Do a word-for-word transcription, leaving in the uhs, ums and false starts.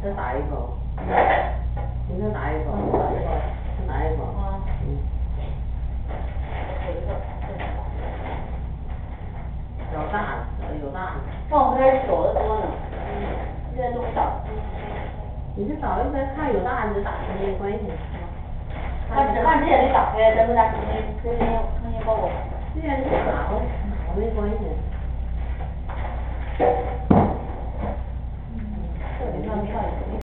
再打一口。你再打一口。 嗯，打一口。 再打一口。 啊。 嗯。有大的，有大的。 放不开小的多呢。嗯。现在都不打。 你就找一些看有大你就打开没关系，是吧？ 那纸饭纸也得打开，咱们家重新重新重新包裹。 对呀，你打吧，打吧没关系。